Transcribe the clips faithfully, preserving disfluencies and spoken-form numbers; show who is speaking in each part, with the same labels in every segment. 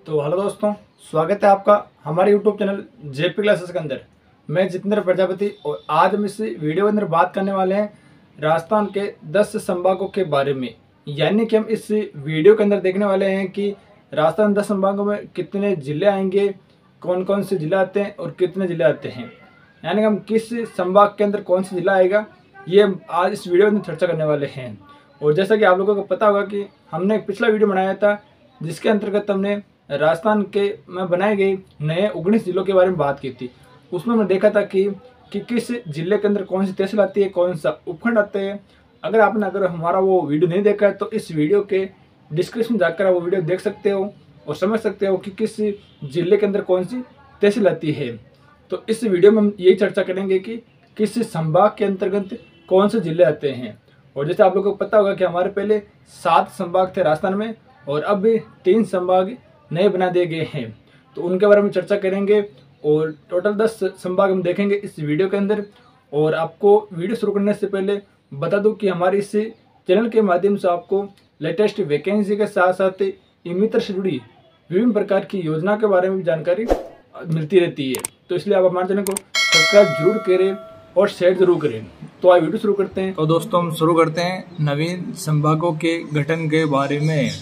Speaker 1: तो हेलो दोस्तों, स्वागत है आपका हमारे यूट्यूब चैनल जेपी क्लासेस के अंदर। मैं जितेंद्र प्रजापति और आज हम इस वीडियो के अंदर बात करने वाले हैं राजस्थान के दस संभागों के बारे में। यानी कि हम इस वीडियो के अंदर देखने वाले हैं कि राजस्थान दस संभागों में कितने जिले आएंगे, कौन कौन से जिले आते हैं और कितने जिले आते हैं। यानी कि हम किस संभाग के अंदर कौन सा जिला आएगा, ये आज इस वीडियो में चर्चा करने वाले हैं। और जैसा कि आप लोगों को पता होगा कि हमने एक पिछला वीडियो बनाया था जिसके अंतर्गत हमने राजस्थान के में बनाए गए नए उन्नीस जिलों के बारे में बात की थी। उसमें हमने देखा था कि कि किस जिले के अंदर कौन सी तहसील आती है, कौन सा उपखंड आते हैं। अगर आपने अगर हमारा वो वीडियो नहीं देखा है तो इस वीडियो के डिस्क्रिप्शन जाकर आप वो वीडियो देख सकते हो और समझ सकते हो कि किस जिले के अंदर कौन सी तहसील आती है। तो इस वीडियो में हम यही चर्चा करेंगे कि किस संभाग के अंतर्गत कौन से जिले आते हैं। और जैसे आप लोगों को पता होगा कि हमारे पहले सात संभाग थे राजस्थान में और अब भी तीन संभाग नए बना दिए गए हैं, तो उनके बारे में चर्चा करेंगे और टोटल दस संभाग हम देखेंगे इस वीडियो के अंदर। और आपको वीडियो शुरू करने से पहले बता दूं कि हमारे इस चैनल के माध्यम से आपको लेटेस्ट वैकेंसी के साथ साथ ई मित्र से जुड़ी विभिन्न प्रकार की योजना के बारे में भी जानकारी मिलती रहती है। तो इसलिए आप हमारे चैनल को सब्सक्राइब जरूर करें और शेयर जरूर करें। तो आइए वीडियो शुरू करते हैं।
Speaker 2: तो दोस्तों हम शुरू करते हैं नवीन संभागों के गठन के बारे में।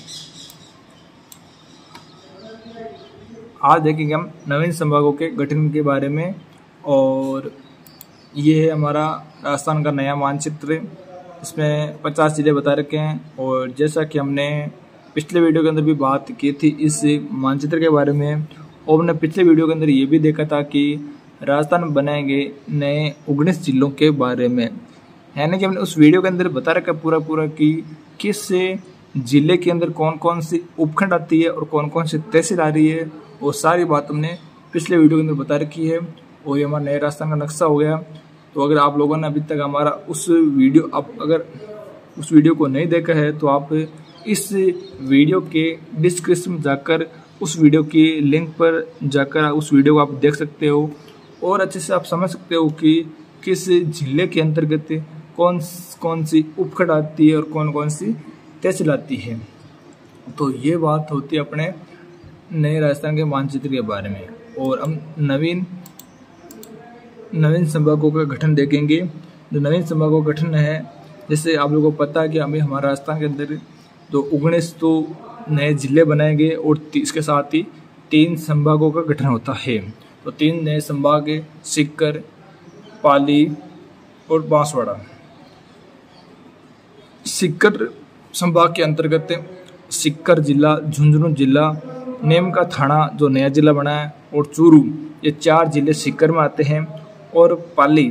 Speaker 2: आज देखेंगे हम नवीन संभागों के गठन के बारे में। और ये है हमारा राजस्थान का नया मानचित्र। इसमें पचास जिले बता रखे हैं। और जैसा कि हमने पिछले वीडियो के अंदर भी बात की थी इस मानचित्र के बारे में, और हमने पिछले वीडियो के अंदर ये भी देखा था कि राजस्थान में बनाए गए नए उन्नीस जिलों के बारे में। यानी कि हमने उस वीडियो के अंदर बता रखा पूरा पूरा कि किस जिले के अंदर कौन कौन सी उपखंड आती है और कौन कौन सी तहसील आ रही है। वो सारी बात हमने पिछले वीडियो के अंदर बता रखी है। और ये हमारा नए राजस्थान का नक्शा हो गया। तो अगर आप लोगों ने अभी तक हमारा उस वीडियो आप अगर उस वीडियो को नहीं देखा है तो आप इस वीडियो के डिस्क्रिप्शन में जाकर उस वीडियो की लिंक पर जाकर उस वीडियो को आप देख सकते हो और अच्छे से आप समझ सकते हो कि किस जिले के अंतर्गत कौन कौन सी उपखंड आती है और कौन कौन सी तहसील आती है। तो ये बात होती है अपने नए राजस्थान के मानचित्र के बारे में। और हम नवीन नवीन संभागों का गठन देखेंगे। जो नवीन संभागों का गठन है, जैसे आप लोगों को पता है कि हमें हमारे राजस्थान के अंदर जो उन्नीस तो नए जिले बनाए गए और इसके साथ ही तीन संभागों का गठन होता है। तो तीन नए संभाग है, सीकर, पाली और बांसवाड़ा। सीकर संभाग के अंतर्गत सीकर जिला, झुंझुनू जिला, नेम का थाना जो नया जिला बना है, और चूरू, ये चार जिले सीकर में आते हैं। और पाली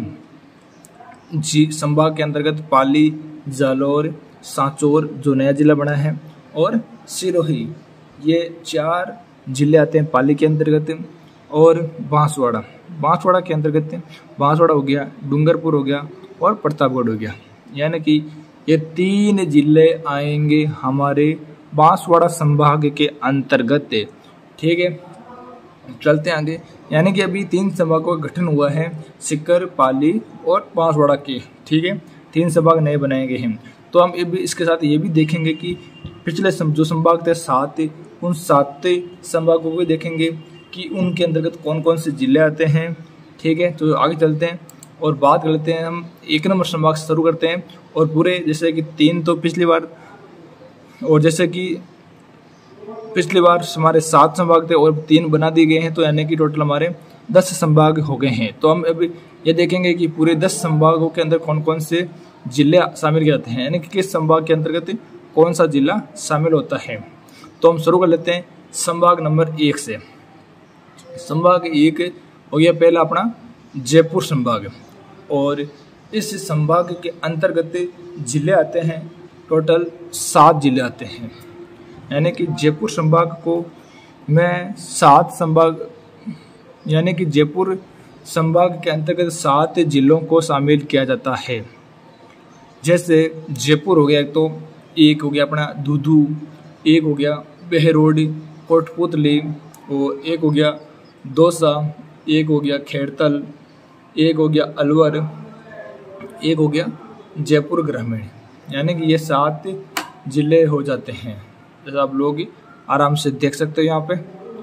Speaker 2: जी संभाग के अंतर्गत पाली, जालौर, सांचौर जो नया जिला बना है, और सिरोही, ये चार जिले आते हैं पाली के अंतर्गत। और बांसवाड़ा बांसवाड़ा के अंतर्गत बांसवाड़ा हो गया, डूंगरपुर हो गया और प्रतापगढ़ हो गया। यानी कि ये तीन जिले आएंगे हमारे बांसवाड़ा संभाग के अंतर्गत। ठीक है, चलते हैं आगे। यानी कि अभी तीन संभागों का गठन हुआ है, सीकर, पाली और बांसवाड़ा के। ठीक है, तीन संभाग नए बनाए गए हैं। तो हम ये भी इसके साथ ये भी देखेंगे कि पिछले जो संभाग थे सात, उन सात संभागों को देखेंगे कि उनके अंतर्गत कौन कौन से जिले आते हैं। ठीक है, तो आगे चलते हैं और बात कर लेते हैं। हम एक नंबर संभाग से शुरू करते हैं। और पूरे जैसे कि तीन तो पिछली बार और जैसे कि पिछली बार हमारे सात संभाग थे और तीन बना दिए गए हैं, तो यानी कि टोटल हमारे दस संभाग हो गए हैं। तो हम अभी ये देखेंगे कि पूरे दस संभागों के अंदर कौन कौन से जिले शामिल किए जाते हैं, यानी कि किस संभाग के अंतर्गत कौन सा जिला शामिल होता है। तो हम शुरू कर लेते हैं संभाग नंबर एक से। संभाग एक हो गया पहला अपना जयपुर संभाग। और इस संभाग के अंतर्गत जिले आते हैं, टोटल सात जिले आते हैं। यानी कि जयपुर संभाग को मैं सात संभाग यानी कि जयपुर संभाग के अंतर्गत सात जिलों को शामिल किया जाता है। जैसे जयपुर हो गया, तो एक हो गया अपना दूदू, एक हो गया बहरोड, कोटपुतली, और एक हो गया दौसा, एक हो गया खेड़तल, एक हो गया अलवर, एक हो गया जयपुर ग्रामीण। यानी कि ये सात जिले हो जाते हैं, जैसा आप लोग आराम से देख सकते हो यहाँ पे।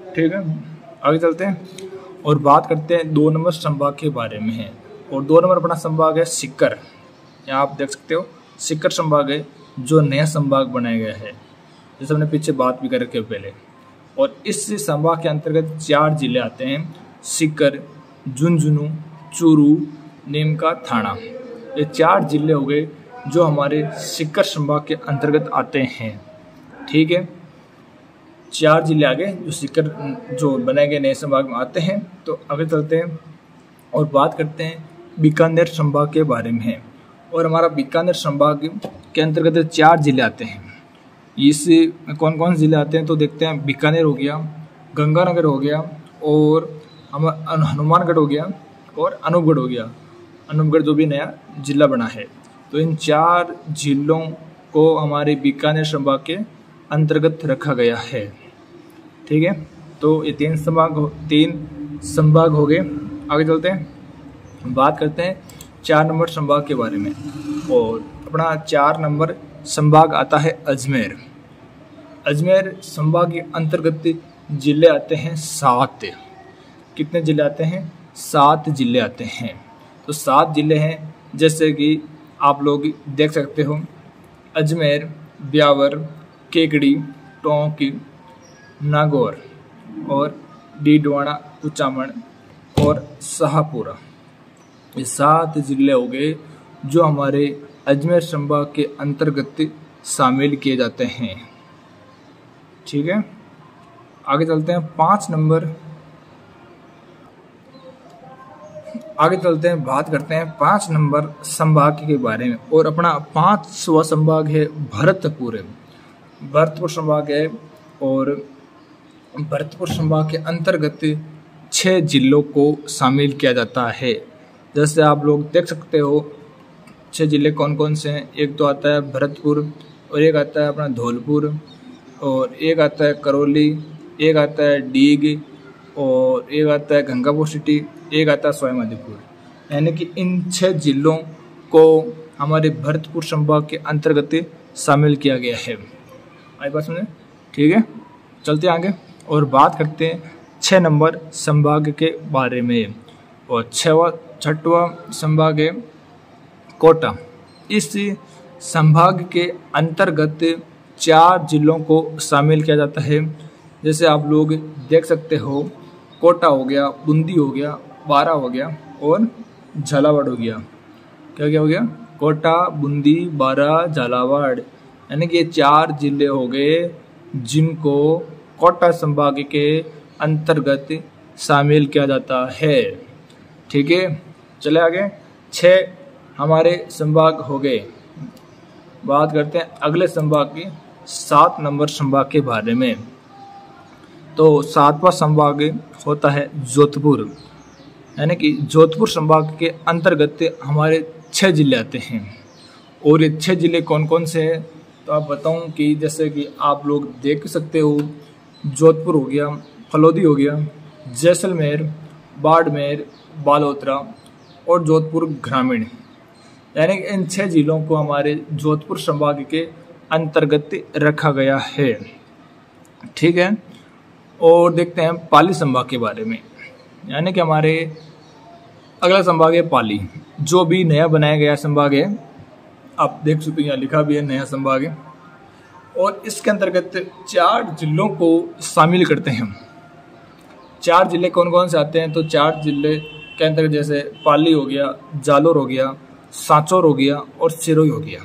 Speaker 2: ठीक है, आगे चलते हैं और बात करते हैं दो नंबर संभाग के बारे में है। और दो नंबर अपना संभाग है सीकर। यहाँ आप देख सकते हो सीकर संभाग है जो नया संभाग बनाया गया है, जैसे हमने पीछे बात भी कर रखी है पहले। और इस संभाग के अंतर्गत चार जिले आते हैं, सीकर, झुंझुनू, चूरू, नीमका, थाना। ये चार जिले हो गए जो हमारे सीकर संभाग के अंतर्गत आते हैं। ठीक है, चार जिले आगे जो सीकर जो बनाए गए नए संभाग में आते हैं। तो आगे चलते हैं और बात करते हैं बीकानेर संभाग के बारे में है। और हमारा बीकानेर संभाग के अंतर्गत चार जिले आते हैं। इस कौन कौन से जिले आते हैं तो देखते हैं। बीकानेर हो गया, गंगानगर हो गया, और हम हनुमानगढ़ हो गया, और अनूपगढ़ हो गया। अनूपगढ़ जो भी नया जिला बना है। तो इन चार जिलों को हमारे बीकानेर संभाग के अंतर्गत रखा गया है। ठीक है, तो ये तीन संभाग तीन संभाग हो गए। आगे चलते हैं, बात करते हैं चार नंबर संभाग के बारे में। और अपना चार नंबर संभाग आता है अजमेर। अजमेर संभाग के अंतर्गत जिले आते हैं सात। कितने जिले आते हैं? सात जिले आते हैं। तो सात जिले हैं, जैसे कि आप लोग देख सकते हो, अजमेर, ब्यावर, केकड़ी, टोंक, नागौर, और डीडवाना, कुचामन और शाहपुरा। ये सात जिले हो गए जो हमारे अजमेर संभाग के अंतर्गत शामिल किए जाते हैं। ठीक है, आगे चलते हैं पाँच नंबर आगे चलते हैं बात करते हैं पाँच नंबर संभाग के बारे में। और अपना पाँचवा संभाग है भरतपुर। भरतपुर संभाग है, और भरतपुर संभाग के अंतर्गत छः जिलों को शामिल किया जाता है। जैसे आप लोग देख सकते हो छः जिले कौन कौन से हैं। एक तो आता है भरतपुर, और एक आता है अपना धौलपुर, और एक आता है करौली, एक आता है डीग, और एक आता है गंगापुर सिटी, एक आता है सवाई माधोपुर। यानी कि इन छः जिलों को हमारे भरतपुर संभाग के अंतर्गत शामिल किया गया है। आई बात सुने? ठीक है, चलते आगे और बात करते हैं छः नंबर संभाग के बारे में। और छवा छठवा संभाग है कोटा। इस संभाग के अंतर्गत चार जिलों को शामिल किया जाता है। जैसे आप लोग देख सकते हो, कोटा हो गया, बूंदी हो गया, बारा हो गया, और झालावाड़ हो गया। क्या क्या हो गया? कोटा, बूंदी, बारा, झालावाड़। यानी कि ये चार जिले हो गए जिनको कोटा संभाग के अंतर्गत शामिल किया जाता है। ठीक है, चले आगे। छः हमारे संभाग हो गए। बात करते हैं अगले संभाग की, सात नंबर संभाग के बारे में। तो सातवां संभाग होता है जोधपुर। यानी कि जोधपुर संभाग के अंतर्गत हमारे छः जिले आते हैं। और ये छः जिले कौन कौन से हैं तो आप बताऊं कि जैसे कि आप लोग देख सकते हो, जोधपुर हो गया, फलोदी हो गया, जैसलमेर, बाड़मेर, बालोतरा और जोधपुर ग्रामीण। यानी कि इन छः जिलों को हमारे जोधपुर संभाग के अंतर्गत रखा गया है। ठीक है, और देखते हैं पाली संभाग के बारे में। यानी कि हमारे अगला संभाग है पाली, जो भी नया बनाया गया संभाग है। आप देख सकते हैं यहाँ लिखा भी है नया संभाग है। और इसके अंतर्गत चार जिलों को शामिल करते हैं। चार जिले कौन कौन से आते हैं तो चार जिले के अंतर्गत जैसे पाली हो गया, जालोर हो गया, सांचौर हो गया और सिरोही हो गया।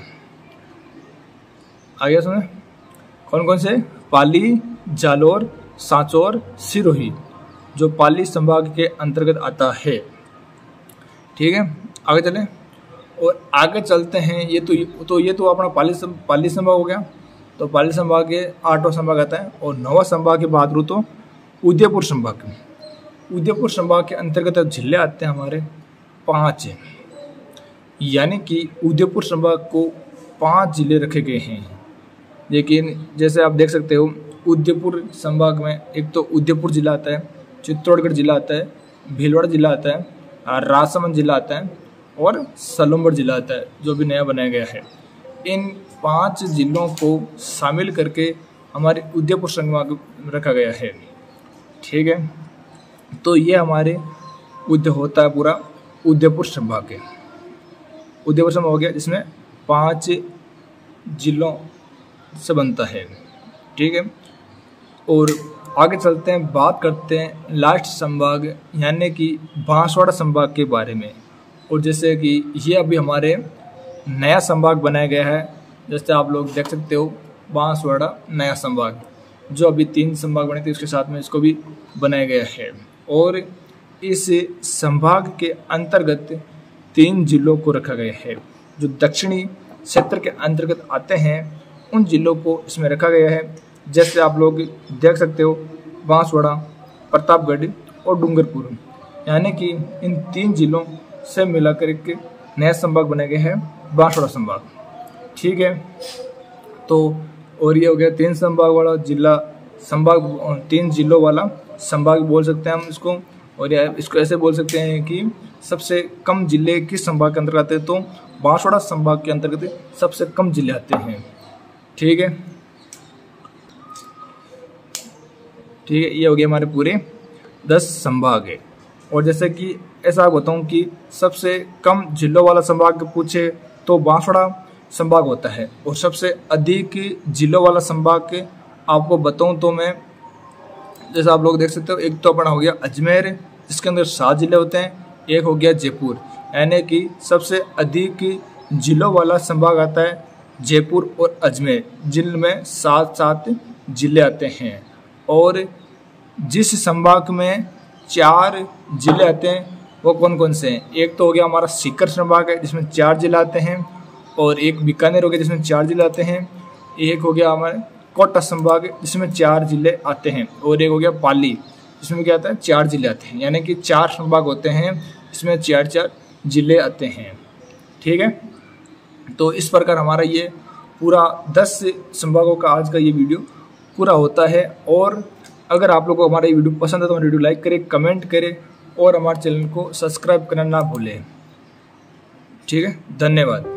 Speaker 2: आ गया सुने कौन कौन से? पाली, जालोर, सांचौर, सिरोही, जो पाली संभाग के अंतर्गत आता है। ठीक है, आगे चलें और आगे चलते हैं। ये तो तो ये तो अपना पाली पाली संभाग हो गया। तो पाली संभाग के आठवां संभाग आता है। और नौवां संभाग की बात करूँ तो उदयपुर संभाग। उदयपुर संभाग के अंतर्गत जिले आते हैं हमारे पाँच। यानी कि उदयपुर संभाग को पांच जिले रखे गए हैं। लेकिन जैसे आप देख सकते हो, उदयपुर संभाग में एक तो उदयपुर जिला आता है, चित्तौड़गढ़ जिला आता है, भीलवाड़ा जिला आता है, राजसमंद जिला आता है और सलूमगढ़ जिला आता है, जो भी नया बनाया गया है। इन पांच जिलों को शामिल करके हमारे उदयपुर संभाग में रखा गया है। ठीक है, तो ये हमारे उद्य होता है पूरा उदयपुर संभाग के। उदयपुर संभाग हो गया जिसमें पांच जिलों से बनता है, ठीक है। और आगे चलते हैं, बात करते हैं लास्ट संभाग यानी कि बांसवाड़ा संभाग के बारे में। और जैसे कि ये अभी हमारे नया संभाग बनाया गया है, जैसे आप लोग देख सकते हो बांसवाड़ा नया संभाग, जो अभी तीन संभाग बने थे उसके साथ में इसको भी बनाया गया है। और इस संभाग के अंतर्गत तीन जिलों को रखा गया है, जो दक्षिणी क्षेत्र के अंतर्गत आते हैं उन जिलों को इसमें रखा गया है। जैसे आप लोग देख सकते हो बांसवाड़ा, प्रतापगढ़ और डूंगरपुर, यानी कि इन तीन जिलों से मिलाकर एक नया संभाग बनाया गया है बांसवाड़ा संभाग, ठीक है। तो और ये हो गया तीन संभाग वाला जिला संभाग, तीन जिलों वाला संभाग बोल सकते हैं हम इसको। और या इसको ऐसे बोल सकते हैं कि सबसे कम जिले किस संभाग के अंतर्गत आते हैं, तो बांसवाड़ा संभाग के अंतर्गत सबसे कम जिले आते हैं, ठीक है। ठीक है, ये हो गया हमारे पूरे दस संभाग है। और जैसे कि ऐसा बताऊं कि सबसे कम जिलों वाला संभाग पूछे तो बांसवाड़ा संभाग होता है, और सबसे अधिक जिलों वाला संभाग आपको बताऊं तो मैं, जैसे आप लोग देख सकते हो, एक तो अपना हो गया अजमेर जिसके अंदर सात जिले होते हैं, एक हो गया जयपुर, यानी कि सबसे अधिक जिलों वाला संभाग आता है जयपुर और अजमेर, जिनमें सात सात जिले आते हैं। और जिस संभाग में चार जिले आते हैं वो कौन कौन से हैं, एक तो हो गया हमारा सीकर संभाग है जिसमें चार जिले आते हैं, और एक बीकानेर हो गया जिसमें चार जिले आते हैं, एक हो गया हमारे कोटा संभाग जिसमें चार जिले आते हैं, और एक हो गया पाली जिसमें क्या आता है चार जिले आते हैं। यानी कि चार संभाग होते हैं इसमें चार चार जिले आते हैं, ठीक है। तो इस प्रकार हमारा ये पूरा दस संभागों का आज का ये वीडियो पूरा होता है। और अगर आप लोगों को हमारा ये वीडियो पसंद है तो हमारा वीडियो लाइक करें, कमेंट करें और हमारे चैनल को सब्सक्राइब करना ना भूलें, ठीक है। धन्यवाद।